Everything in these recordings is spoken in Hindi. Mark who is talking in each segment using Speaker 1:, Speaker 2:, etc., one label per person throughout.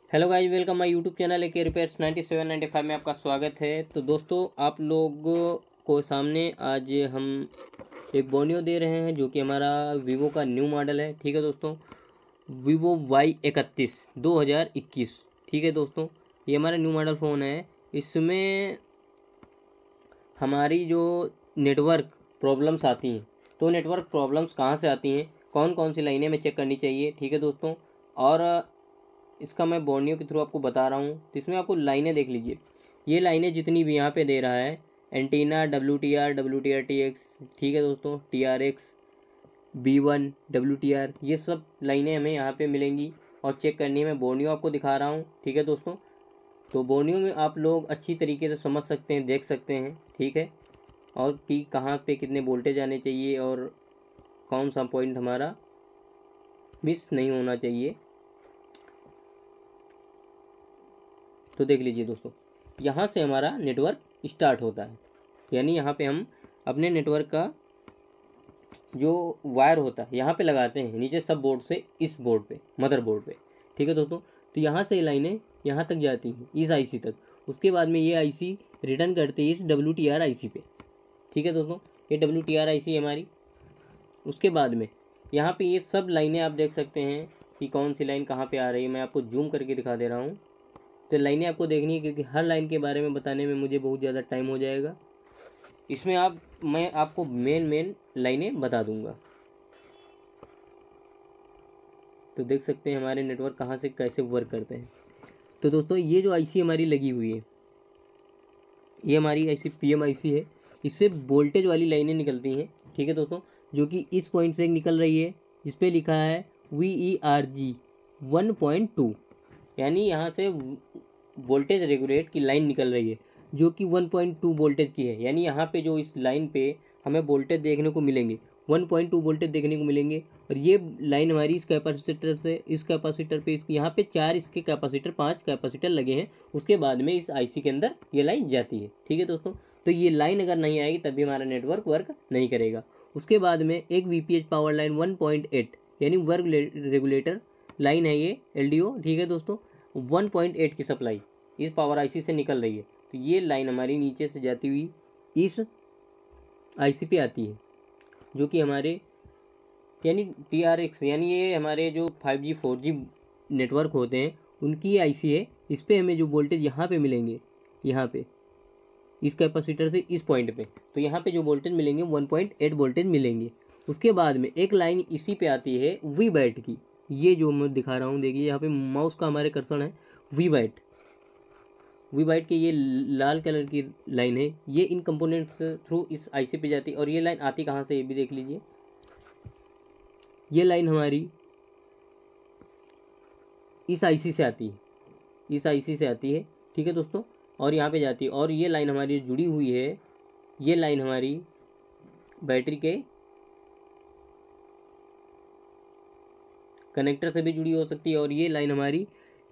Speaker 1: Hello guys, welcome my YouTube channel A K repairs 9795 में आपका स्वागत है। तो दोस्तों, आप लोग को सामने आज हम एक बोनियो दे रहे हैं जो कि हमारा वीवो का न्यू मॉडल है। ठीक है दोस्तों, वीवो Y31 2021। ठीक है दोस्तों, ये हमारा न्यू मॉडल फ़ोन है। इसमें हमारी जो नेटवर्क प्रॉब्लम्स आती हैं, तो नेटवर्क प्रॉब्लम्स कहाँ से आती हैं, कौन कौन सी लाइनें हमें चेक करनी चाहिए। ठीक है दोस्तों, और इसका मैं बोर्नियो के थ्रू आपको बता रहा हूँ। तो इसमें आपको लाइनें देख लीजिए, ये लाइनें जितनी भी यहाँ पे दे रहा है, एंटीना WTR TX, ठीक है दोस्तों, TRX B1 WTR, ये सब लाइनें हमें यहाँ पे मिलेंगी और चेक करनी है। मैं बोर्नियो आपको दिखा रहा हूँ। ठीक है दोस्तों, तो बोर्नियो में आप लोग अच्छी तरीके से समझ सकते हैं, देख सकते हैं। ठीक है, और कि कहाँ पे कितने वोल्टेज आने चाहिए और कौन सा पॉइंट हमारा मिस नहीं होना चाहिए। तो देख लीजिए दोस्तों, यहाँ से हमारा नेटवर्क स्टार्ट होता है, यानी यहाँ पे हम अपने नेटवर्क का जो वायर होता है यहाँ पे लगाते हैं, नीचे सब बोर्ड से इस बोर्ड पे, मदर बोर्ड पे। ठीक है दोस्तों, तो यहाँ से लाइनें यहाँ तक जाती हैं, इस आईसी तक। उसके बाद में ये आईसी रिटर्न करती है इस WTR आईसी पे। ठीक है दोस्तों, ये WTR आईसी हमारी। उसके बाद में यहाँ पे ये सब लाइनें आप देख सकते हैं कि कौन सी लाइन कहाँ पे आ रही है। मैं आपको जूम करके दिखा दे रहा हूँ। तो लाइनें आपको देखनी है, क्योंकि हर लाइन के बारे में बताने में मुझे बहुत ज़्यादा टाइम हो जाएगा। इसमें मैं आपको मेन लाइनें बता दूंगा। तो देख सकते हैं हमारे नेटवर्क कहाँ से कैसे वर्क करते हैं। तो दोस्तों, ये जो आईसी हमारी लगी हुई है, ये हमारी आईसी PM आईसी है। इससे वोल्टेज वाली लाइनें निकलती हैं। ठीक है दोस्तों, जो कि इस पॉइंट से निकल रही है, जिस पे लिखा है VERG 1.2, यानी यहाँ से वोल्टेज रेगुलेट की लाइन निकल रही है जो कि 1.2 वोल्टेज की है। यानी यहाँ पे जो इस लाइन पे हमें वोल्टेज देखने को मिलेंगे, 1.2 वोल्टेज देखने को मिलेंगे। और ये लाइन हमारी इस कैपेसिटर से इस कैपेसिटर पे, यहाँ पे 4 इसके कैपेसिटर, 5 कैपेसिटर लगे हैं। उसके बाद में इस आईसी के अंदर ये लाइन जाती है। ठीक है दोस्तों, तो ये लाइन अगर नहीं आएगी तभी हमारा नेटवर्क वर्क नहीं करेगा। उसके बाद में एक VPH पावर लाइन 1.8, यानी वर्क रेगुलेटर लाइन है ये, LDO। ठीक है दोस्तों, 1.8 की सप्लाई इस पावर आईसी से निकल रही है। तो ये लाइन हमारी नीचे से जाती हुई इस आईसी पे आती है, जो कि हमारे यानी TRX, यानी ये हमारे जो 5G 4G नेटवर्क होते हैं उनकी आईसी है। इस पर हमें जो वोल्टेज यहाँ पे मिलेंगे, यहाँ पे इस कैपेसिटर से इस पॉइंट पे, तो यहाँ पे जो वोल्टेज मिलेंगे 1.8 वोल्टेज मिलेंगे। उसके बाद में एक लाइन इसी पे आती है वी बैट की, ये जो मैं दिखा रहा हूँ, देखिए यहाँ पे माउस का हमारे कर्सर है, वी बाइट के ये लाल कलर की लाइन है। ये इन कंपोनेंट्स थ्रू इस आईसी पे जाती है। और ये लाइन आती कहाँ से, ये भी देख लीजिए। ये लाइन हमारी इस आईसी से आती है, इस आईसी से आती है। ठीक है दोस्तों, और यहाँ पे जाती है। और ये लाइन हमारी जुड़ी हुई है, ये लाइन हमारी बैटरी के कनेक्टर से भी जुड़ी हो सकती है। और ये लाइन हमारी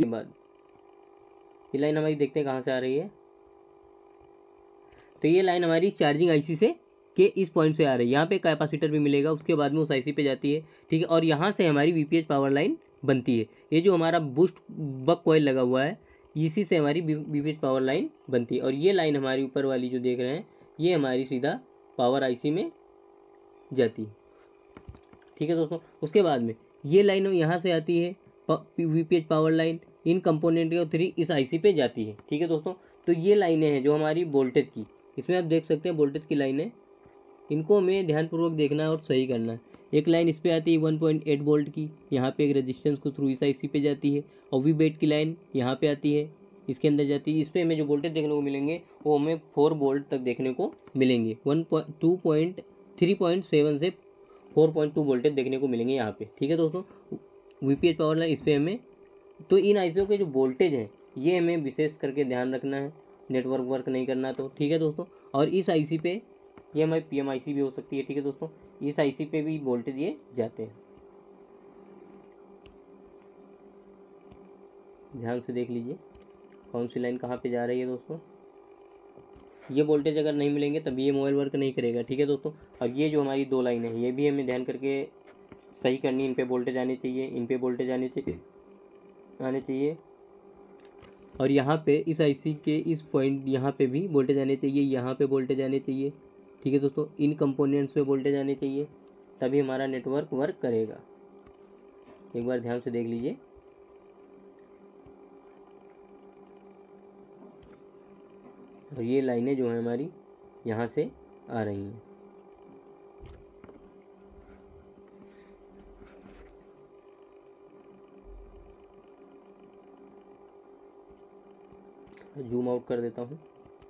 Speaker 1: ये लाइन हमारी देखते हैं कहाँ से आ रही है। तो ये लाइन हमारी चार्जिंग आईसी से के इस पॉइंट से आ रही है। यहाँ पे कैपेसिटर भी मिलेगा, उसके बाद में उस आईसी पे जाती है। ठीक है, और यहाँ से हमारी VPH पावर लाइन बनती है। ये जो हमारा बूस्ट बक कॉइल लगा हुआ है, इसी से हमारी VPH पावर लाइन बनती है। और ये लाइन हमारी ऊपर वाली जो देख रहे हैं, ये हमारी सीधा पावर आईसी में जाती है। ठीक है दोस्तों, उसके बाद में ये लाइन यहाँ से आती है, VPH पावर लाइन इन कंपोनेंट के थ्री इस आईसी पे जाती है। ठीक है दोस्तों, तो ये लाइनें हैं जो हमारी वोल्टेज की, इसमें आप देख सकते हैं वोल्टेज की लाइनें। इनको हमें ध्यानपूर्वक देखना है और सही करना है। एक लाइन इस पे आती है 1.8 वोल्ट की, यहाँ पे एक रेजिस्टेंस को थ्रू इस आईसी पे जाती है। और वी बेट की लाइन यहाँ पे आती है, इसके अंदर जाती है। इस पर हमें जो वोल्टेज देखने को मिलेंगे वो हमें 4 वोल्ट तक देखने को मिलेंगे। 3.7 से 4.2 वोल्टेज देखने को मिलेंगे यहाँ पे। ठीक है दोस्तों, VPH पावर लाइन इस पर हमें, तो इन आईसीओ के जो वोल्टेज हैं ये हमें विशेष करके ध्यान रखना है, नेटवर्क वर्क नहीं करना तो। ठीक है दोस्तों, और इस आईसी पे ये हमारी PM आईसी भी हो सकती है। ठीक है दोस्तों, इस आईसी पे भी वोल्टेज ये जाते हैं। ध्यान से देख लीजिए कौन सी लाइन कहाँ पे जा रही है दोस्तों। ये वोल्टेज अगर नहीं मिलेंगे तभी ये मोबाइल वर्क नहीं करेगा। ठीक है दोस्तों, अब ये जो हमारी 2 लाइन है ये भी हमें ध्यान करके सही करनी। इन पे वोल्टेज आने चाहिए, इन पे वोल्टेज आने चाहिए। और यहाँ पे इस आईसी के इस पॉइंट यहाँ पे भी वोल्टेज आने चाहिए, यहाँ पे वोल्टेज आने चाहिए। ठीक है दोस्तों, इन कंपोनेंट्स पे वोल्टेज आने चाहिए, तभी हमारा नेटवर्क वर्क करेगा। एक बार ध्यान से देख लीजिए। और ये लाइनें जो हैं हमारी यहाँ से आ रही हैं। जूम आउट कर देता हूँ।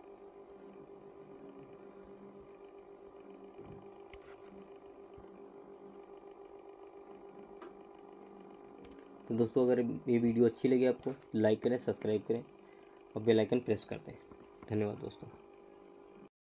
Speaker 1: तो दोस्तों, अगर ये वीडियो अच्छी लगी आपको, लाइक करें, सब्सक्राइब करें और बेल आइकन प्रेस कर दें। धन्यवाद दोस्तों।